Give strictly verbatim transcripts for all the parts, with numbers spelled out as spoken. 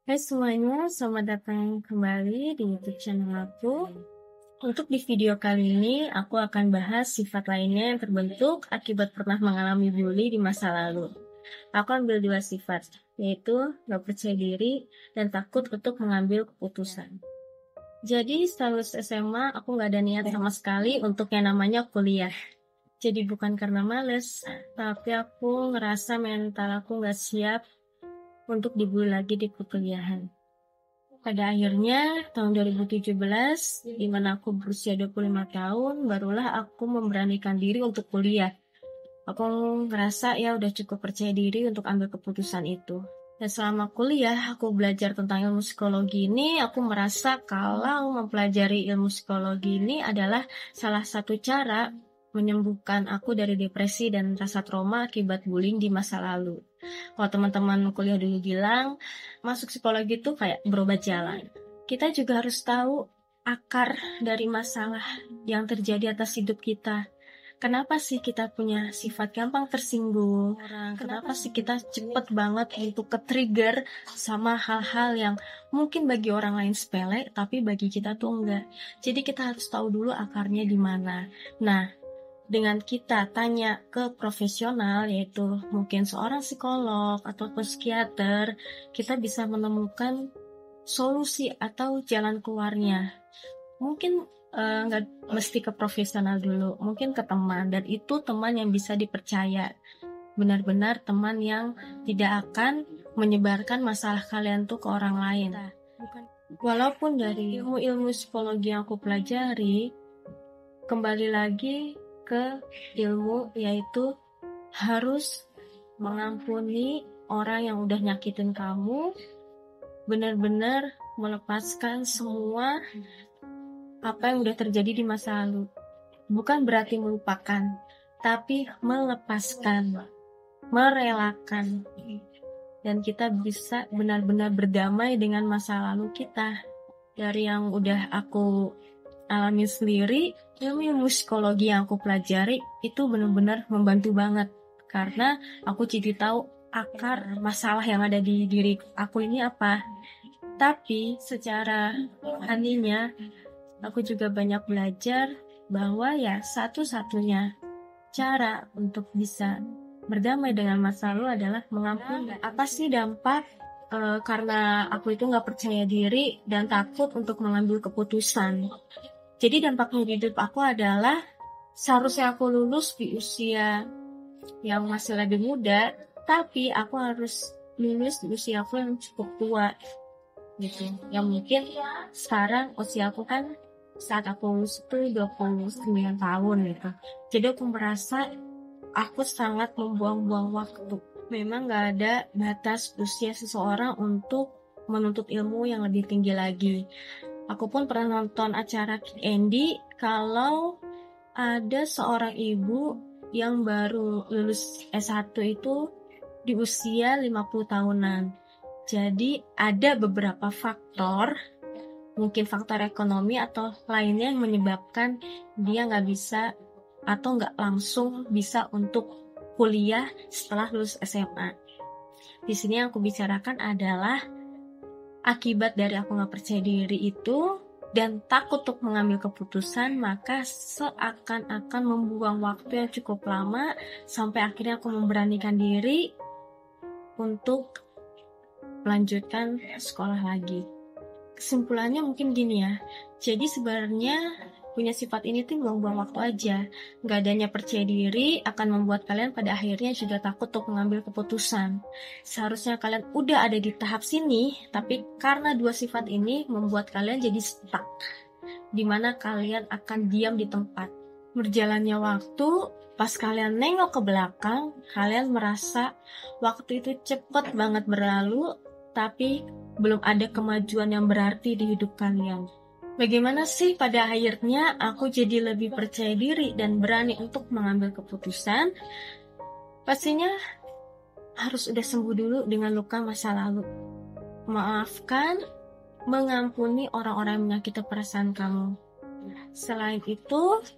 Hai semuanya, selamat datang kembali di YouTube channel aku. Untuk di video kali ini, aku akan bahas sifat lainnya yang terbentuk akibat pernah mengalami bully di masa lalu. Aku ambil dua sifat, yaitu gak percaya diri dan takut untuk mengambil keputusan. Jadi setelah lulus S M A, aku gak ada niat sama sekali untuk yang namanya kuliah. Jadi bukan karena males, tapi aku ngerasa mental aku gak siap untuk dibully lagi di perkuliahan. Pada akhirnya, tahun dua ribu tujuh belas, di mana aku berusia dua puluh lima tahun, barulah aku memberanikan diri untuk kuliah. Aku ngerasa ya udah cukup percaya diri untuk ambil keputusan itu. Dan selama kuliah, aku belajar tentang ilmu psikologi ini, aku merasa kalau mempelajari ilmu psikologi ini adalah salah satu cara menyembuhkan aku dari depresi dan rasa trauma akibat bullying di masa lalu. Kalau teman-teman kuliah dulu bilang, masuk psikologi itu kayak berobat jalan. Kita juga harus tahu akar dari masalah yang terjadi atas hidup kita. Kenapa sih kita punya sifat gampang tersinggung orang? Kenapa sih kita cepet banget untuk ke-trigger sama hal-hal yang mungkin bagi orang lain sepele, tapi bagi kita tuh enggak. Jadi kita harus tahu dulu akarnya di mana. Nah, dengan kita tanya ke profesional, yaitu mungkin seorang psikolog atau psikiater, kita bisa menemukan solusi atau jalan keluarnya. Mungkin nggak uh, mesti ke profesional dulu, mungkin ke teman, dan itu teman yang bisa dipercaya, benar-benar teman yang tidak akan menyebarkan masalah kalian tuh ke orang lain. Walaupun dari ilmu-ilmu psikologi yang aku pelajari, kembali lagi ke ilmu, yaitu harus mengampuni orang yang udah nyakitin kamu, benar-benar melepaskan semua apa yang udah terjadi di masa lalu. Bukan berarti melupakan, tapi melepaskan, merelakan, dan kita bisa benar-benar berdamai dengan masa lalu kita. Dari yang udah aku alami sendiri, ilmu psikologi yang aku pelajari itu benar-benar membantu banget, karena aku jadi tahu akar masalah yang ada di diri aku ini apa. Tapi secara rohaninya, aku juga banyak belajar bahwa ya satu-satunya cara untuk bisa berdamai dengan masa lalu adalah mengampuni. Apa sih dampak e, karena aku itu gak percaya diri dan takut untuk mengambil keputusan? Jadi dampaknya di hidup aku adalah seharusnya aku lulus di usia yang masih lebih muda, tapi aku harus lulus di usia aku yang cukup tua gitu. Yang mungkin sekarang usia aku kan saat aku lulus itu dua puluh sembilan tahun gitu. Jadi aku merasa aku sangat membuang-buang waktu. Memang gak ada batas usia seseorang untuk menuntut ilmu yang lebih tinggi lagi. Aku pun pernah nonton acara Kick Andy kalau ada seorang ibu yang baru lulus S satu itu di usia lima puluh tahunan. Jadi ada beberapa faktor, mungkin faktor ekonomi atau lainnya yang menyebabkan dia nggak bisa atau nggak langsung bisa untuk kuliah setelah lulus S M A. Di sini yang aku bicarakan adalah akibat dari aku nggak percaya diri itu dan takut untuk mengambil keputusan, maka seakan-akan membuang waktu yang cukup lama sampai akhirnya aku memberanikan diri untuk melanjutkan sekolah lagi. Kesimpulannya mungkin gini ya, jadi sebenarnya punya sifat ini tuh buang-buang waktu aja. Gak adanya percaya diri akan membuat kalian pada akhirnya juga takut untuk mengambil keputusan. Seharusnya kalian udah ada di tahap sini, tapi karena dua sifat ini membuat kalian jadi stuck, dimana kalian akan diam di tempat. Berjalannya waktu, pas kalian nengok ke belakang, kalian merasa waktu itu cepet banget berlalu, tapi belum ada kemajuan yang berarti di hidup kalian. Bagaimana sih pada akhirnya aku jadi lebih percaya diri dan berani untuk mengambil keputusan? Pastinya harus udah sembuh dulu dengan luka masa lalu. Maafkan, mengampuni orang-orang yang menyakiti perasaan kamu. Selain itu,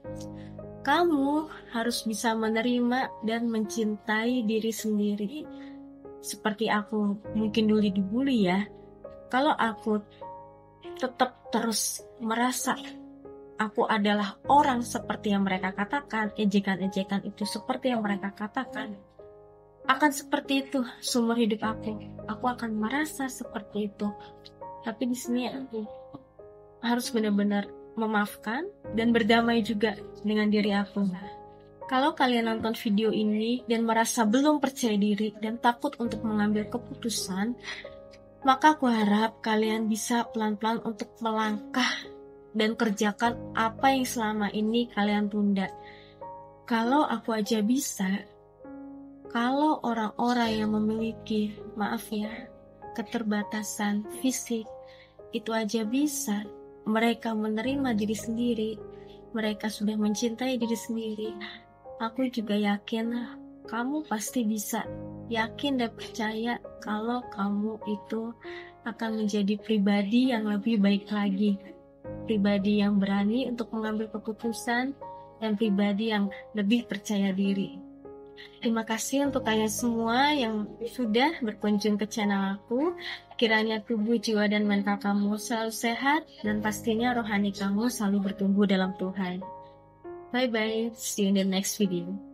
kamu harus bisa menerima dan mencintai diri sendiri. Seperti aku mungkin dulu dibully ya, Kalau aku tetap terus merasa aku adalah orang seperti yang mereka katakan, ejekan-ejekan itu seperti yang mereka katakan, akan seperti itu seumur hidup aku. Aku akan merasa seperti itu. Tapi di sini aku harus benar-benar memaafkan dan berdamai juga dengan diri aku. Kalau kalian nonton video ini dan merasa belum percaya diri dan takut untuk mengambil keputusan, maka aku harap kalian bisa pelan-pelan untuk melangkah dan kerjakan apa yang selama ini kalian tunda. Kalau aku aja bisa, kalau orang-orang yang memiliki, maaf ya, keterbatasan fisik, itu aja bisa, mereka menerima diri sendiri, mereka sudah mencintai diri sendiri, aku juga yakin kamu pasti bisa. Yakin dan percaya kalau kamu itu akan menjadi pribadi yang lebih baik lagi. Pribadi yang berani untuk mengambil keputusan dan pribadi yang lebih percaya diri. Terima kasih untuk kalian semua yang sudah berkunjung ke channel aku. Kiranya tubuh, jiwa, dan mental kamu selalu sehat dan pastinya rohani kamu selalu bertumbuh dalam Tuhan. Bye bye, see you in the next video.